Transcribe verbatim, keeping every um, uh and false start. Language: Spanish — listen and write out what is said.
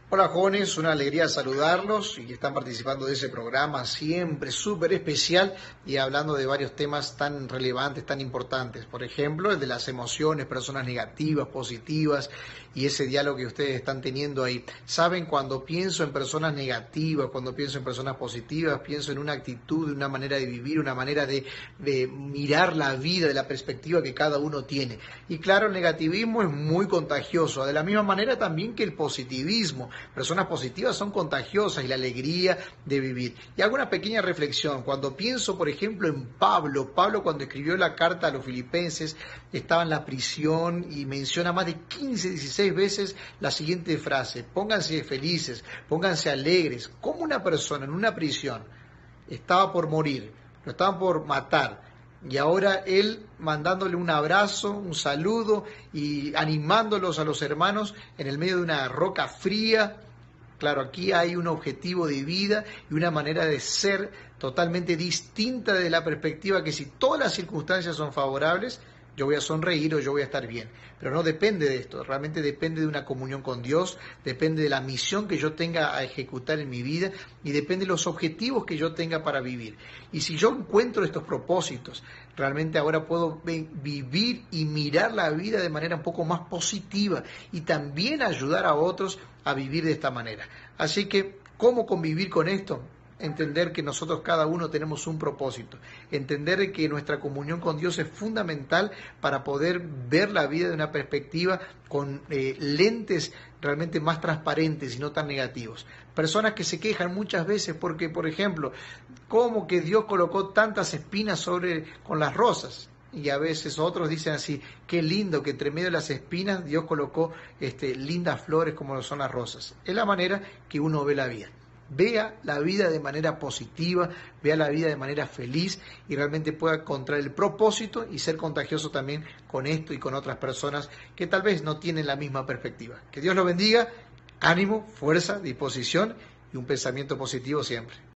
Hola jóvenes, una alegría saludarlos y que están participando de ese programa siempre súper especial y hablando de varios temas tan relevantes, tan importantes. Por ejemplo, el de las emociones, personas negativas, positivas y ese diálogo que ustedes están teniendo ahí. Saben, cuando pienso en personas negativas, cuando pienso en personas positivas, pienso en una actitud, una manera de vivir, una manera de, de mirar la vida, de la perspectiva que cada uno tiene. Y claro, el negativismo es muy contagioso, de la misma manera también que el positivismo. Personas positivas son contagiosas y la alegría de vivir. Y hago una pequeña reflexión. Cuando pienso, por ejemplo, en Pablo, Pablo cuando escribió la carta a los filipenses, estaba en la prisión y menciona más de quince, dieciséis veces la siguiente frase: pónganse felices, pónganse alegres. ¿Cómo una persona en una prisión estaba por morir, lo estaban por matar, y ahora él mandándole un abrazo, un saludo y animándolos a los hermanos en el medio de una roca fría? Claro, aquí hay un objetivo de vida y una manera de ser totalmente distinta de la perspectiva que si todas las circunstancias son favorables, yo voy a sonreír o yo voy a estar bien. Pero no depende de esto, realmente depende de una comunión con Dios, depende de la misión que yo tenga a ejecutar en mi vida y depende de los objetivos que yo tenga para vivir. Y si yo encuentro estos propósitos, realmente ahora puedo vivir y mirar la vida de manera un poco más positiva y también ayudar a otros a vivir de esta manera. Así que, ¿cómo convivir con esto? Entender que nosotros cada uno tenemos un propósito, entender que nuestra comunión con Dios es fundamental para poder ver la vida de una perspectiva con eh, lentes realmente más transparentes y no tan negativos. Personas que se quejan muchas veces porque, por ejemplo, ¿cómo que Dios colocó tantas espinas sobre con las rosas? Y a veces otros dicen así: qué lindo que entre medio de las espinas Dios colocó este, lindas flores como lo son las rosas. Es la manera que uno ve la vida. Vea la vida de manera positiva, vea la vida de manera feliz y realmente pueda encontrar el propósito y ser contagioso también con esto y con otras personas que tal vez no tienen la misma perspectiva. Que Dios lo bendiga, ánimo, fuerza, disposición y un pensamiento positivo siempre.